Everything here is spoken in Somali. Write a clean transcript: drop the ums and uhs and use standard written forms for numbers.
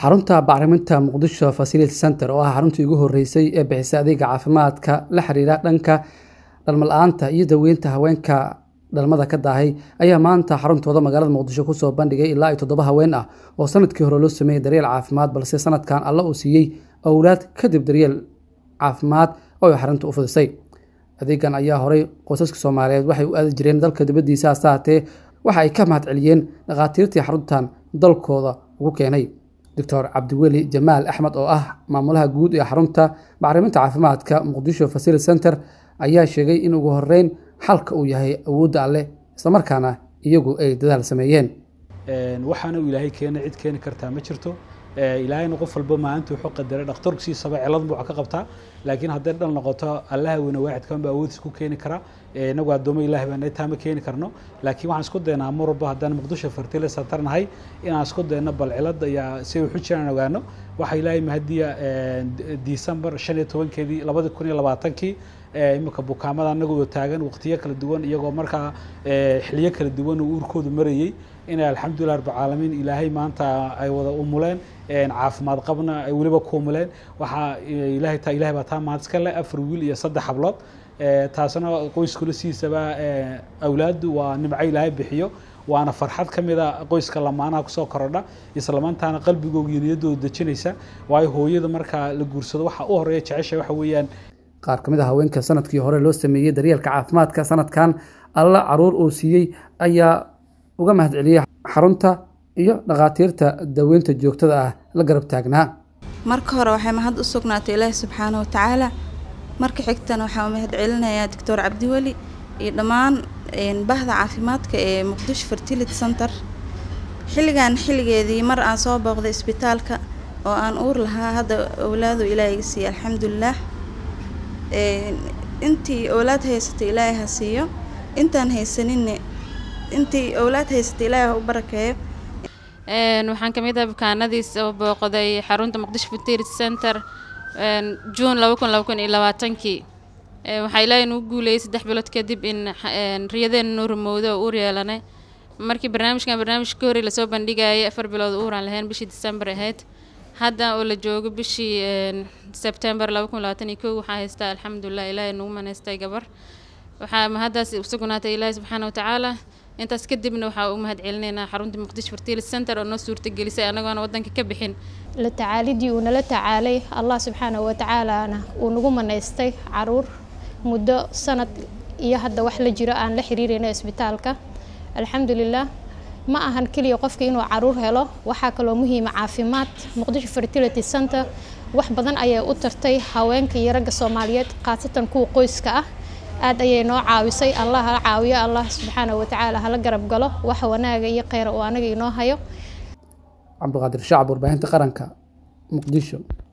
xarunta bacriminta Muqdisho Facility Center oo ah xaruntii ugu horeysay ee bixisa adeega caafimaadka la xiriira dhanka dhalmo-la'aanta iyo daweynta haweenka dhalmada ka daahay ayaa maanta xaruntooda magaalada Muqdisho ku soo bandhigay ilaa 7 haween ah oo sanadkii hore loo sameeyay daryeel caafimaad balse sanadkan alla uu siiyay awlaad kadib daryeel caafimaad oo ay xaruntu u fudisay. adeegan ayaa horay qoysaska Soomaaliyeed waxay u aadi jireen dalka dibadiisa saatee waxa ay ka mahadceliyeen dhaqaatiirtii xaruntan dalkooda ugu keenay. Dr. Cabdiweli Jamaal Axmed oo ah maamulaha guud ee xarunta bacriminta caafimaadka Muqdisho Facility Center ayaa sheegay in ugu horeyn xalka uu yahay awoodda alle isla markaana iyagu ay dadaal sameeyeen. waxaana uu ilaahay keenay cid keeni kartaa ma jirto. ilaahayna qof walba maanta wuxuu qadaray dhakhtarkiisaba cilad buu ka qabtaa laakiin hadday dhan noqoto allaha weyna waaxid kan baa awoodis ku keeni kara inagu addoomo ilaahay baan intaa ma keeni karno laakiin waxaan isku daynaa mar walba haddaan Muqdisho Fertility Center nahay inaan isku dayno bal cilada iyo si uu xujaan ogaano waxa ilaahay mahadiya December 15keedii 2020kii imika bukaamada anagu taagan waqtiyo kala duwan iyagoo markaa xilliyo kala duwan uu urkoodu marayay in alxamdulillah rabbil caalamiin ilaahay maanta ay wada umuleen caafimaad qabna ay waliba ku umuleen waxa ilaahay baa taa maad iska leh 4 wiil iyo 3 hablood taasna qoysku la siisaba awlaadu waa nimco ilaahay bixiyo waana farxad kamida qoyska lamaanaha ku soo korodha isla maantaana qalbigooda iyo niyadooda dejinaysa way hooyada marka la guursado waxa u horeeya jecesha waxa weeyaan qaar kamid ah haweenka sanadkii hore loo sameeyay daryeelka caafimaadka sanadkan alla caruur uu siiyay ayaa uga mahadceliyay xarunta iyo dhaqaatiirta daweynta joogtada ah la garab taagnaa. marka hore waxay mahad u sugnaatay Ilaahay subxaanahu wa ta'ala marka xigtana waxaan mahadcelinayaa Dr. Cabdiweli iyo dhammaan bahda caafimaadka ee Muqdisho Fertility Center xilligeedii mar aan soo booqday isbitaalka oo aan uur lahaa hadda awlaadu Ilaahay siiyay alxamdulillah intii awlaad haysatay Ilaahay ha siiyo intaan haysanin intii awlaad haysatay Ilaahay u barakeeyo. waxaan kamid ah bukaanadii soo booqday xarunta Muqdisho Fertility Center June 2022kii waxa Ilaahay noo guuleeyay 3 bilood kadib in riyadeen noo rumowdo oo uur yeelanay markii barnaamijka hore la soo bandhigayay 4 bilood uur aan lahayn bishii December ahayd hadda oo la joogo bishii September 2021 waxa haystaa alxamdulillah Ilaahay noo maneystay gabar waxa mahadaas u sugnaatay Ilaahay subxaanahu wa ta'ala intaas kadibna waxa uu mahadcelinaynaa xarunta Muqdisho Fertility Center oo noo suurtagelisay anagoona wadanka ka bixin la tacaalidii uu nala tacaalay Allah subxaanahu wa ta'ala uu nagu maneystay caruur muddo sanad iyo hadda wax la jiro aan la xiriirino isbitaalka alxamdulillah ma ahan kaliya qofka inuu caruur helo waxa kale oo muhiim caafimaad Muqdisho Fertility Center wax badan ayay u tartay haweenka iyo ragga Soomaaliyeed qaasatan kuwa qoyska ah aad ayay noo caawisay Allah ha caawiyo Allah subxaanahu wa ta'ala hala garab galo wax wanaaga iyo khayr oo anaga inoo hayo. Cabdiqaadir Shacab warbaahinta qaranka Muqdisho.